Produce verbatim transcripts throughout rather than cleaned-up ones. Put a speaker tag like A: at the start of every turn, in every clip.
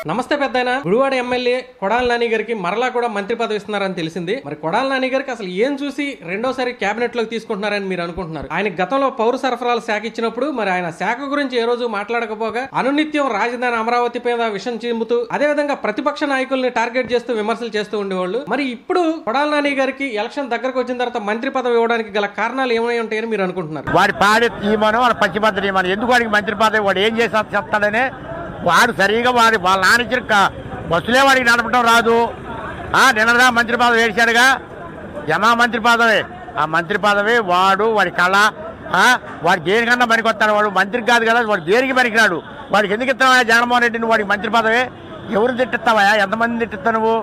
A: నమస్తే పెద్దయినా. గుడివాడ ఎమ్మెల్యే కొడాల నాని గారికి మరలా కూడా మంత్రి పదవి ఇస్తున్నారని తెలిసింది. మరి కొడాల నాని గారికి అసలు ఏం చూసి రెండోసారి కేబినెట్ లోకి తీసుకుంటున్నారని మీరు అనుకుంటున్నారు? ఆయన గతంలో పౌర సరఫరాల శాఖ ఇచ్చినప్పుడు మరి ఆయన శాఖ గురించి ఏ రోజు మాట్లాడకపోగా అనునిత్యం రాజధాని అమరావతి మీద విషం చిమ్ముతూ అదేవిధంగా ప్రతిపక్ష నాయకుల్ని టార్గెట్ చేస్తూ విమర్శలు చేస్తూ ఉండేవాళ్ళు. మరి ఇప్పుడు కొడాల నాని గారికి ఎలక్షన్ దగ్గరకు వచ్చిన తర్వాత మంత్రి పదవి ఇవ్వడానికి గల కారణాలు ఏమై ఉంటాయని మీరు అనుకుంటున్నారు?
B: వాడి పాడి ఈమను వాడు పచ్చిపత్రి ఈమను ఎందుకు వాడికి మంత్రి పదవి, వాడు ఏం చేసి చెప్తాడనే వాడు సరిగా వాడి వాళ్ళ నానిచ్చిన బస్సులే వాడికి నడపడం రాదు. నిన్నదా మంత్రి పదవి వేసాడుగా, జమా మంత్రి పదవి. ఆ మంత్రి పదవి వాడు వాడి కళ, వాడు దేనికన్నా పనికొస్తాడు. వాడు మంత్రి కాదు కదా, వాడు దేనికి పనికిరాడు. వాడికి ఎందుకు ఇస్తావా జగన్మోహన్ రెడ్డిని వాడికి మంత్రి పదవి? ఎవరు తిట్టిస్తావా? ఎంతమంది తిట్టిస్తా నువ్వు?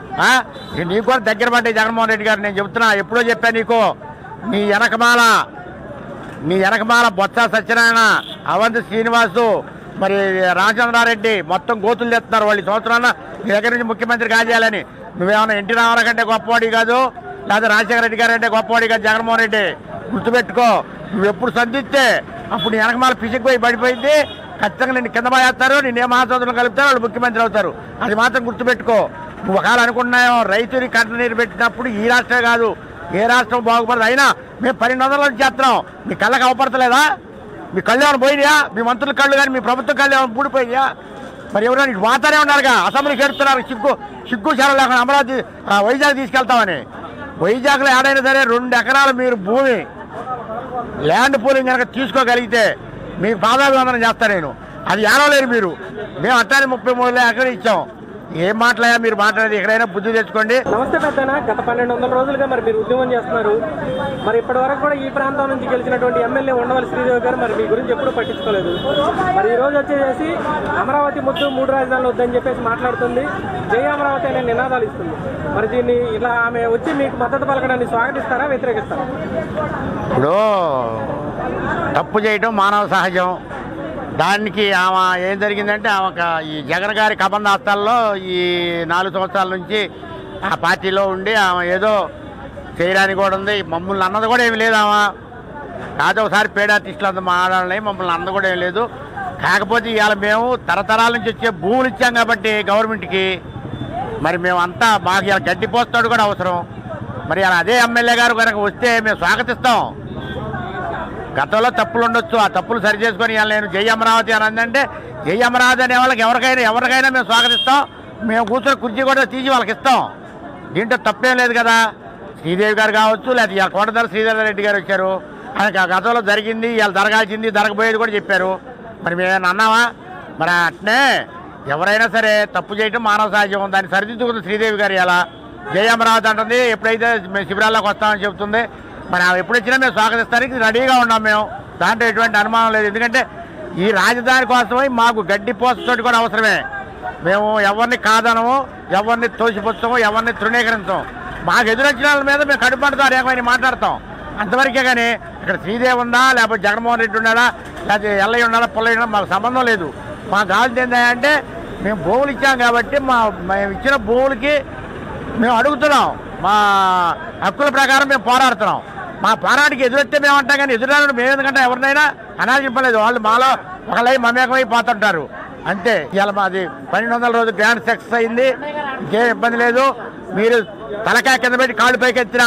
B: నీకు కూడా దగ్గర పడ్డాయి జగన్మోహన్ రెడ్డి గారు. నేను చెప్తున్నా, ఎప్పుడో చెప్పా నీకు. నీ వెనకమాల నీ వెనకమాల బొత్స సత్యనారాయణ, అవంతి శ్రీనివాసు, మరి రామచంద్రారెడ్డి మొత్తం గోతులు తెస్తున్నారు. వాళ్ళు సంవత్సరాల మీ దగ్గర నుంచి ముఖ్యమంత్రి కాజేయాలని. నువ్వేమన్నా ఎన్టీ రామారావు కంటే గొప్పవాడి కాదు, లేదా రాజశేఖర రెడ్డి గారు అంటే గొప్పవాడి కాదు జగన్మోహన్ రెడ్డి. గుర్తుపెట్టుకో, నువ్వు ఎప్పుడు సంధిస్తే అప్పుడు నీ వెనకమాల పిసికిపోయి పడిపోయింది. ఖచ్చితంగా నిన్ను కింద పోయేస్తారు, నిన్నే మహాసోదరులు కలుపుతారు, వాళ్ళు ముఖ్యమంత్రి అవుతారు. అది మాత్రం గుర్తుపెట్టుకో. నువ్వు ఒకవేళ అనుకున్నాయో రైతుని కంట నీరు పెట్టినప్పుడు ఈ రాష్ట్రమే కాదు ఏ రాష్ట్రం బాగుపడదు. అయినా మేము పన్నెండు వందల నుంచి చేస్తున్నాం. మీ కళ్ళకి అవపడతలేదా? మీ కళ్ళు ఏమైనా పోయినాయా? మీ మంత్రుల కళ్ళు కానీ మీ ప్రభుత్వం కళ్ళు ఏమైనా పూడిపోయినాయా? మరి ఎవరైనా ఇటు వాతానే ఉన్నారుగా, అసెంబ్లీకి ఎడుతున్నారు. సిగ్గు సిగ్గు చాలా లేకుండా అమరావతి వైజాగ్ తీసుకెళ్తామని. వైజాగ్లో ఏడైనా సరే రెండు ఎకరాలు మీరు భూమి ల్యాండ్ పూలింగ్ కనుక తీసుకోగలిగితే మీకు పాదాభివందనం చేస్తాను నేను. అది ఏడవలేరు మీరు. మేము అట్టాన్ని ముప్పై మూడు ఎకరాలు ఇచ్చాం. ఏం మాట్లాడా మీరు మాట్లాడేది? ఎక్కడైనా బుద్ధి తెచ్చుకోండి.
A: నమస్తే పెద్దనా. గత పన్నెండు వందల రోజులుగా మరి మీరు ఉద్యమం చేస్తున్నారు. మరి ఇప్పటి వరకు కూడా ఈ ప్రాంతం నుంచి గెలిచినటువంటి ఎమ్మెల్యే ఉండవల్లి శ్రీదేవి గారు మరి మీ గురించి ఎప్పుడూ పట్టించుకోలేదు. మరి ఈ రోజు వచ్చేసి అమరావతి ముద్దు మూడు రాజధానులు వద్దని చెప్పేసి మాట్లాడుతుంది, జై అమరావతి అనే నినాదాలు ఇస్తుంది. మరి దీన్ని ఇలా ఆమె వచ్చి మీకు మద్దతు పలకడాన్ని స్వాగతిస్తారా, వ్యతిరేకిస్తారా?
B: ఇప్పుడు తప్పు చేయటం మానవ సహజం. దానికి ఆమె ఏం జరిగిందంటే, ఆమె ఈ జగన్ గారి కబంధాస్తాల్లో ఈ నాలుగు సంవత్సరాల నుంచి ఆ పార్టీలో ఉండి ఆమె ఏదో చేయడానికి కూడా ఉంది. మమ్మల్ని అన్నది కూడా ఏమి లేదు. ఆమె కాదు ఒకసారి పేడ ఆర్టిస్టులు అంత మాట్లాడాలని మమ్మల్ని అన్నది కూడా ఏమి లేదు. కాకపోతే ఇవాళ మేము తరతరాల నుంచి వచ్చే భూములు ఇచ్చాం కాబట్టి గవర్నమెంట్కి, మరి మేము అంతా మాకు ఇలా గడ్డి పోస్తాడు కూడా అవసరం. మరి అలా అదే ఎమ్మెల్యే గారు కనుక వస్తే మేము స్వాగతిస్తాం. గతంలో తప్పులు ఉండొచ్చు, ఆ తప్పులు సరి చేసుకొని ఇవాళ నేను జై అమరావతి అని అందంటే, జై అమరావతి అనే వాళ్ళకి ఎవరికైనా ఎవరికైనా మేము స్వాగతిస్తాం. మేము కూర్చొని కుర్చీ కూడా తీసి వాళ్ళకి ఇస్తాం. దీంట్లో తప్పేం లేదు కదా. శ్రీదేవి గారు కావచ్చు, లేకపోతే కోటదల శ్రీధర్ రెడ్డి గారు వచ్చారు. ఆయనకి ఆ గతంలో జరిగింది, ఇవాళ జరగాల్సింది, జరగబోయేది కూడా చెప్పారు. మరి మేమేమైనా అన్నావా? మరి అట్నే ఎవరైనా సరే తప్పు చేయటం మానవ సహజం. దాన్ని సరిదిద్దుకుంది శ్రీదేవి గారు. ఇలా జై అమరావతి అంటుంది. ఎప్పుడైతే మేము శిబిరాల్లోకి వస్తామని చెప్తుంది. మరి ఆమె ఎప్పుడు వచ్చినా మేము స్వాగతిస్తానికి రెడీగా ఉన్నాం. మేము దాంట్లో ఎటువంటి అనుమానం లేదు. ఎందుకంటే ఈ రాజధాని కోసమై మాకు గడ్డి పోసతోటి కూడా అవసరమే. మేము ఎవరిని కాదనము, ఎవరిని తోసిపుచ్చము, ఎవరిని తృణీకరించము. మాకు ఎదురొచ్చిన వాళ్ళ మీద మేము కడుపడుతూ అనేకమైన మాట్లాడతాం, అంతవరకే. కానీ ఇక్కడ శ్రీదేవి ఉందా, లేకపోతే జగన్మోహన్ రెడ్డి ఉన్నాడా, లేకపోతే ఎల్లయ్య ఉన్నాడా, పుల్లయ్య ఉన్నాడా, మాకు సంబంధం లేదు. మాకు కావాల్సింది ఏంటంటే మేము భూములు ఇచ్చాం కాబట్టి మా మేము ఇచ్చిన భూములకి మేము అడుగుతున్నాం. మా హక్కుల ప్రకారం మేము పోరాడుతున్నాం. మా పోరాటికి ఎదురొస్తే మేము అంటాం, కానీ ఎదురాడు మేము ఎందుకంటే ఎవరినైనా అనాలి చెప్పలేదు. వాళ్ళు మాలో ఒకళ్ళై మమేకమై పోతుంటారు అంతే. ఇవాళ మాది పన్నెండు వందల రోజు గ్రాండ్ సక్సెస్ అయింది. ఇంకేం ఇబ్బంది లేదు. మీరు తలకాయ కింద పెట్టి కాళ్ళు పైకి ఎత్తినా,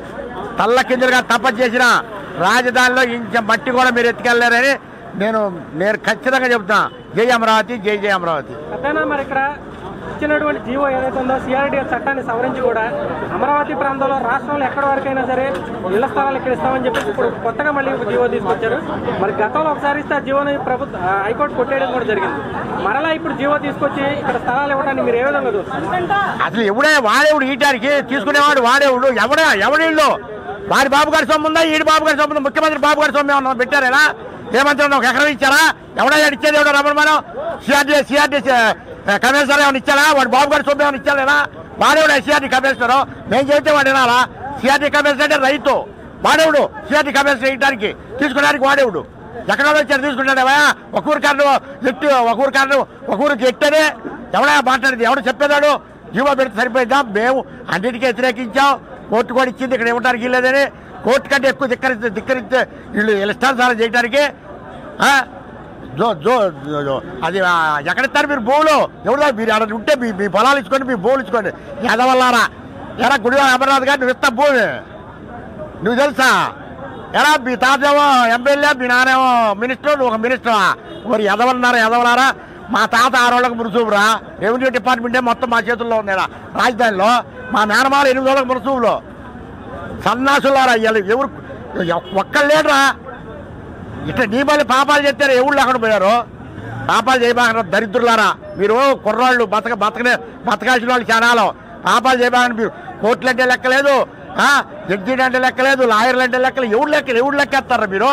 B: తల్ల కిందలుగా తపస్సు చేసిన రాజధానిలో ఇంచ మట్టి కూడా మీరు ఎత్తుకెళ్ళారని నేను నేను ఖచ్చితంగా చెప్తున్నా. జై అమరావతి, జై జై అమరావతి.
A: మరి ఇక్కడ ఇచ్చినటువంటి జీవో ఏదైతే ఉందో సిఆర్డీఎఫ్ చట్టాన్ని సవరించి కూడా అమరావతి ప్రాంతంలో రాష్ట్రంలో ఎక్కడి వరకైనా సరే ఇళ్ల స్థలాలు ఇక్కడ ఇస్తామని చెప్పేసి ఇప్పుడు కొత్తగా మళ్ళీ జీవో తీసుకొచ్చారు. మరి గతంలో ఒకసారి ఇస్తే ఆ జీవోని ప్రభుత్వ హైకోర్టు కొట్టేయడం కూడా జరిగింది. మరలా ఇప్పుడు జీవో తీసుకొచ్చి ఇక్కడ స్థలాలు ఇవ్వడానికి మీరు ఏ విధంగా చూస్తారు?
B: అసలు ఎవడే వాడేవుడు ఈటానికి తీసుకునేవాడు వాడేవుడు ఎవడా ఎవడిళ్ళు? వారి బాబు గారి సొమ్ము ఉందా, ఈడి బాబు గారి సొమ్ము ఉందా? ముఖ్యమంత్రి బాబు గారి సొమ్ము ఏమన్నా పెట్టారేనా? ఏమంటారు? ఒక ఎకరం ఇచ్చారా? ఎవడా ఇచ్చేది ఎవడో రమణ మనం సిఆర్డీ సిఆర్డీ కమిషనర్ ఏమైనా ఇచ్చారా? వాడు బాబు గారి సొమ్ము ఏమైనా ఇచ్చారా? వాడేవుడు సిఆర్డీ కమిషనరు. మేము చెబితే వాడు వినాలా? సిఆర్డీ కమిషనర్ అంటే రైతు. వాడేవుడు సిఆర్డీ కమిషనర్ వేయడానికి తీసుకోవడానికి వాడేవుడు. ఎక్కడ వచ్చారు తీసుకుంటాడేవా? ఒక ఊరి కారణం ఎట్టు, ఒక ఊరి కారణం ఒక ఊరికి ఎట్టనే ఎవడా మాట్లాడేది? ఎవడు చెప్పేదాడు? జీవో పెడితే సరిపోయిందా? మేము అన్నిటికీ వ్యతిరేకించాం. కోర్టు కూడా ఇచ్చింది ఇక్కడ ఇవ్వడానికి లేదని. కోర్టు కంటే ఎక్కువ ధిక్కరిస్తే ధిక్కరిస్తే వీళ్ళు ఇష్టానుసారం చేయడానికి జో జో జో- అది ఆ, ఎక్కడిస్తారు మీరు భూములు ఎవరు మీరు అక్కడ ఉంటే మీ మీ పొలాలు ఇచ్చుకోండి మీ భూములు ఇచ్చుకోండి ఎదవల్లారా ఎరా గుడివాడ అమర్నాథ్ గారు నువ్వు ఇస్తా భూమి నువ్వు తెలుసా ఎలా మీ తాతేమో ఎమ్మెల్యే మీ నానేమో మినిస్టర్ నువ్వు ఒక మినిస్టరా మరి ఎదవన్నారా ఎదవలారా మా తాత ఆరోళ్ళకి మురుసూపురా రెవెన్యూ డిపార్ట్మెంటే మొత్తం మా చేతుల్లో ఉందా రాజధానిలో మా మేనమాల ఎనిమిది రోజులకు మురుసూపులో సన్నాసులారా ఎవరు ఒక్కళ్ళు లేడురా ఇట్లా నీ మళ్ళీ పాపాలు చెప్తారు ఎవరు లేకుండా పోయారు పాపాలు చేయబాక దరిద్రులారా మీరు కుర్రాళ్ళు బతక బతకనే బతకాల్సిన వాళ్ళు చానాలో పాపాలు చేయబాకండి మీరు కోర్టులు అంటే లెక్కలేదు జడ్జీలు అంటే లెక్కలేదు లాయర్లు అంటే లెక్కలు ఎవరు లెక్క ఎవరు లెక్కేస్తారా మీరు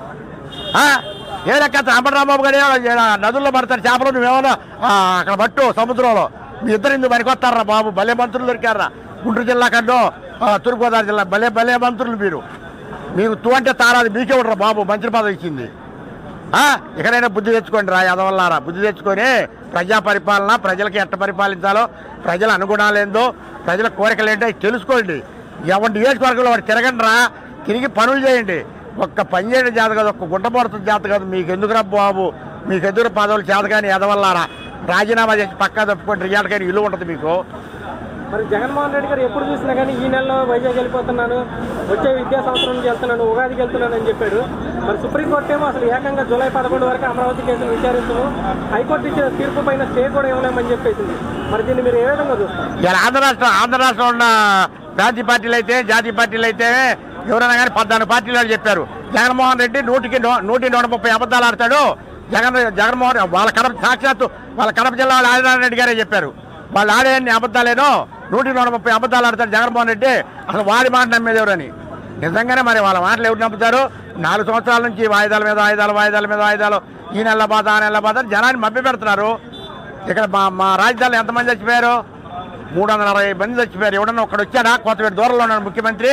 B: ఏ లెక్కేస్తారు అంబటరాంబాబు గారు నదుల్లో పడతారు చేపలు నువ్వేమన్నా అక్కడ పట్టు సముద్రంలో మీ ఇద్దరు ఇందుకు పనికొస్తారా బాబు భలే మంత్రులు దొరికారా గుంటూరు జిల్లా కన్నా తూర్పుగోదావరి జిల్లా భలే భలే మంత్రులు మీరు మీకు తూ అంటే తారాది మీకే ఉండరా బాబు మంత్రి పదవి ఇచ్చింది ఎక్కడైనా బుద్ధి తెచ్చుకోండి రా ఎదవల్లారా బుద్ధి తెచ్చుకొని ప్రజా పరిపాలన ప్రజలకి ఎట్ట పరిపాలించాలో ప్రజల అనుగుణాలు ఏందో ప్రజల కోరికలు ఏంటో తెలుసుకోండి ఎవరి నియోజకవర్గంలో వాడు తిరగండి రా తిరిగి పనులు చేయండి ఒక్క పని చేయడం చేత కాదు ఒక్క గుంట పడుతుంది చేత కాదు మీకు ఎందుకురా బాబు మీకు ఎదురు పదవులు చేత కానీ ఎదవల్లారా రాజీనామా చేసి పక్కా తప్పుకోండి రియాల్ కానీ ఇల్లు ఉంటుంది మీకు
A: మరి జగన్మోహన్ రెడ్డి గారు ఎప్పుడు చూసినా కానీ ఈ నెలలో వైజాగ్ వెళ్ళిపోతున్నాను వచ్చే విద్యా సంవత్సరం నుంచి వెళ్తున్నాను ఉగాదికి వెళ్తున్నాను అని చెప్పాడు మరి సుప్రీంకోర్టు ఏమో అసలు ఏకంగా జూలై పదకొండు వరకు అమరావతి కేసులు విచారిస్తున్నాం హైకోర్టు ఇచ్చిన తీర్పు పైన స్టే కూడా ఇవ్వలేమని చెప్పేసింది మరి దీన్ని మీరు ఏ విధంగా చూస్తారు
B: ఇలా ఆంధ్ర రాష్ట్రం ఆంధ్ర రాష్ట్రంలో ఉన్న ప్రాంతీయ పార్టీలు అయితే జాతీయ పార్టీలు అయితే ఎవరైనా కానీ పద్నాలుగు పార్టీలు చెప్పారు జగన్మోహన్ రెడ్డి నూటికి నూటి నూట ముప్పై అబద్ధాలు ఆడతాడు జగన్ జగన్మోహన్ వాళ్ళ కడప సాక్షాత్తు వాళ్ళ కడప జిల్లా వాళ్ళు ఆదినారాయణ రెడ్డి గారే చెప్పారు వాళ్ళు ఆడేయన్ని అబద్ధాలేనో నూటి నూట ముప్పై అబద్ధాలు ఆడతాడు జగన్మోహన్ రెడ్డి అసలు వారి మాట నమ్మేది ఎవరని నిజంగానే మరి వాళ్ళ మాటలు ఎవరు నమ్ముతారు నాలుగు సంవత్సరాల నుంచి వాయిదాల మీద వాయిదాలు వాయిదాల మీద వాయిదాలు ఈ నెల బాధ ఆ నెల బాధ జనాన్ని మభ్య పెడుతున్నారు ఇక్కడ మా మా రాజధానిలో ఎంతమంది చచ్చిపోయారు మూడు వందల అరవై మంది చచ్చిపోయారు ఎవడన్నా ఒకడు వచ్చాడా కొత్తపేట దూరంలో ఉన్నాడు ముఖ్యమంత్రి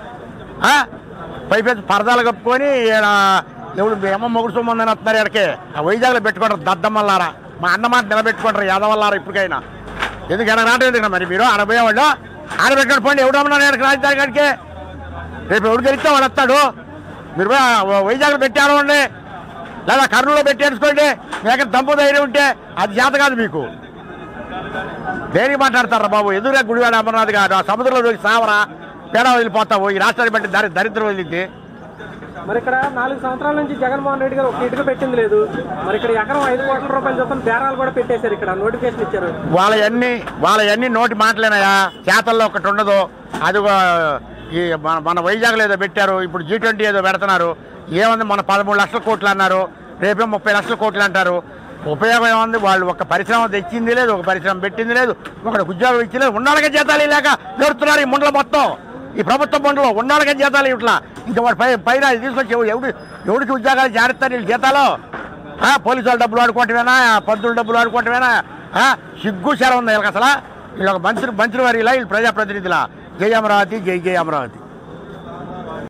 B: పైపెచ్చి పరదాలు కప్పుకొని ఎవడు ఏమో మొగుడు సొమ్మందని వస్తున్నారు ఇక్కడికి ఆ వైజాగ్లో పెట్టుకుంటారు దద్దమ్మల్లారా మా అన్నమాట నిలబెట్టుకుంటారు యాదవల్లారా ఇప్పటికైనా ఎందుకు ఎక్కడ రావడం ఎందుకు మరి మీరు ఆడపోయేవాళ్ళు ఆడబెట్టుకుని పోండి ఎవడు అన్నారు ఇక్కడికి రాజధాని కాడికి రేపు ఎవడు గెలిస్తే వాడు వస్తాడు మీరు వైజాగ్లో పెట్టారు అండి లేదా కర్నూలులో పెట్టేసుకోండి మీ దగ్గర దమ్ము ధైర్యం ఉంటే అది చేత కాదు మీకు దేనికి మాట్లాడతారా బాబు ఎదురుగా గుడివాడ అమర్నాథ్ గారు ఆ సముద్రంలో దూకి సావరా పేడ వదిలిపోతావు ఈ రాష్ట్రాన్ని బట్టి దరి దరిద్రం వదిలింది
A: మరి ఇక్కడ నాలుగు సంవత్సరాల నుంచి జగన్మోహన్ రెడ్డి గారు ఒక ఇటుక పెట్టింది లేదు మరి ఇక్కడ ఎకరం ఐదు కోట్ల రూపాయల చొప్పున బేరాలు కూడా పెట్టేశారు ఇక్కడ నోటిఫికేషన్ ఇచ్చారు
B: వాళ్ళ అన్ని వాళ్ళ అన్ని నోటి మాటలేనాయా చేతల్లో ఒకటి ఉండదు అది ఈ మన మన వైజాగ్లో ఏదో పెట్టారు ఇప్పుడు జీ ట్వంటీ ఏదో పెడుతున్నారు ఏముంది మన పదమూడు లక్షల కోట్లు అన్నారు రేపే ముప్పై లక్షల కోట్లు అంటారు ఉపయోగం ఏముంది వాళ్ళు ఒక పరిశ్రమ తెచ్చింది లేదు ఒక పరిశ్రమ పెట్టింది లేదు ఒకటి ఉద్యోగం ఇచ్చలేదు ఉన్నాళ్ళకే జీతాలు లేక దొరుకుతున్నారు ఈ ముండలు మొత్తం ఈ ప్రభుత్వ బండ్లో ఉన్నాళ్ళకే జీతాలు ఇట్లా ఇంకా వాడు పై పైన తీసుకొచ్చి ఎవడు ఎవడికి ఉద్యోగాలు జారుస్తారు వీళ్ళు జీతాలు పోలీసు వాళ్ళు డబ్బులు ఆడుకోవటమేనా పంతులు డబ్బులు ఆడుకోవటమేనా సిగ్గు శరం ఉంది వీళ్ళకి అసలు వీళ్ళు ఒక మంత్రి మంత్రి వారిలా వీళ్ళు ప్రజాప్రతినిధుల జై అమరావతి జై జై అమరావతి.